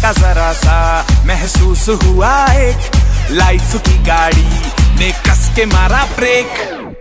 झटका जरा सा महसूस हुआ एक, लाइफ की गाड़ी ने कस के मारा ब्रेक।